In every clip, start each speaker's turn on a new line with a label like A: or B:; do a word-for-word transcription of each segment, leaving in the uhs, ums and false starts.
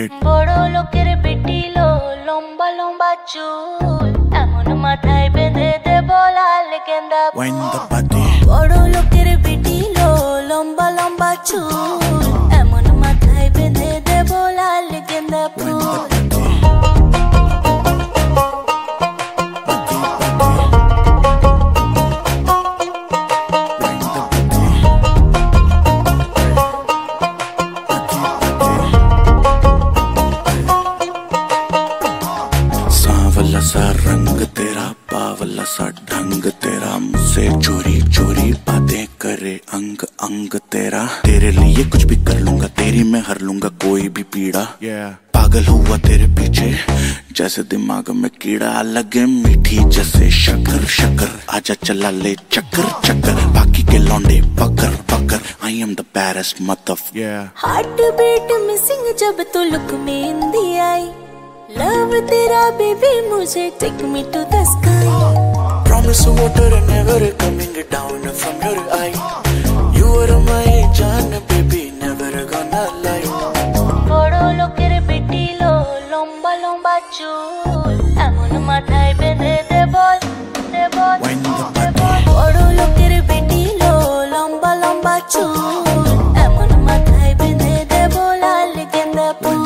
A: বড় লোকের পিটিলো লম্বা লম্বা চুল এমন মাথায় বেঁধে দেব লাল গেন্দা বড় লোকের পিটিলো লম্বা লম্বা চুল এমন মাথায় বেঁধে দেব লাল গেন্দা ফুল
B: सांवला सा रंग तेरा बावला सा ढंग तेरा मुझसे चोरी चोरी बातें करे अंग अंग तेरा तेरे लिए कुछ भी कर लूंगा तेरी मैं हर लूंगा कोई भी पीड़ा yeah. पागल हुआ तेरे पीछे जैसे दिमाग में कीड़ा लगे मीठी जैसे शक्कर शक्कर आजा चला ले चक्कर चक्कर बाकी के लौंडे पकड़ पकड़ I am the baddest motherfucker
A: heart beat missing जब तू लुक में इंदी आई लव तेरा बेबी मुझे take me to the sky
B: promise water never coming down from your eye you are my जान बेबी नेवर गोना लाई
A: বড় লোকের পিটিলো লম্বা লম্বা চুল এমন মাথায় বেঁধে দেব দেব বড় লোকের পিটিলো লম্বা লম্বা চুল এমন মাথায় বেঁধে দেব লাল গেন্দা ফুল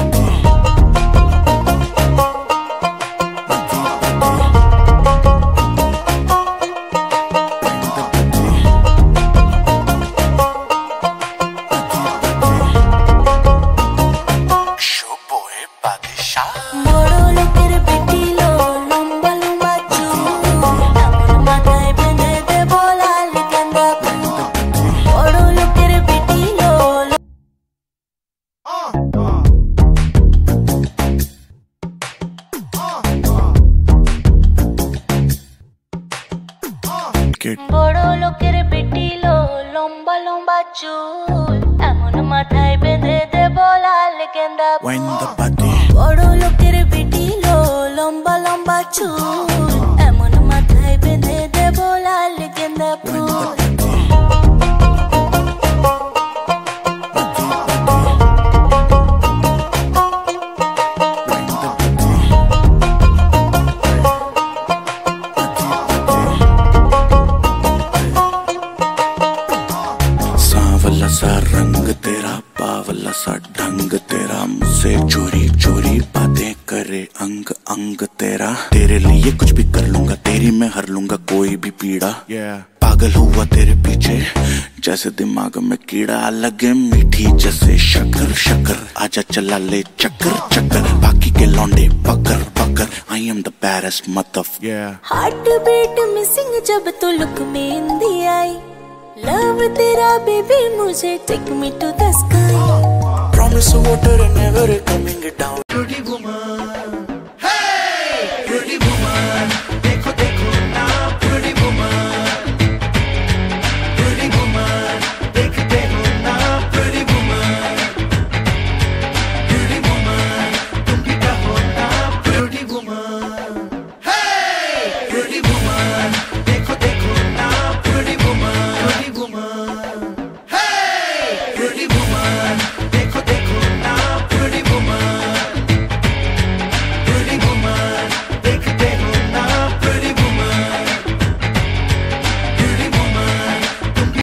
A: বড় লোকের পিটিলো লম্বা লম্বা চুল এমন মাথায় বেঁধে দেব লাল গেন্দা ফুল বড় লোকের পিটিলো বড় লোকের পিটিলো লম্বা লম্বা চুল এমন মাথায় বেঁধে দেব লাল গেন্দা ফুল বড় লোকের পিটিলো লম্বা লম্বা চুল এমন মাথায় বেঁধে দেব লাল গেন্দা ফুল
B: सांवला सा रंग तेरा बावला सा ढंग तेरा मुझसे चोरी चोरी बातें करे अंग अंग तेरा तेरे लिए कुछ भी कर लूंगा तेरी मैं हर लूंगा कोई भी पीड़ा yeah. पागल हुआ तेरे पीछे जैसे दिमाग में कीड़ा लगे मीठी जैसे शक्कर शक्कर आजा चला ले चक्कर चक्कर बाकी के लौंडे पकड़ पकड़ I am the baddest motherfucker
A: heart beat missing जब तू लुक में इंदी आई लव तेरा बेबी मुझे take me to the sky
B: promise water never coming down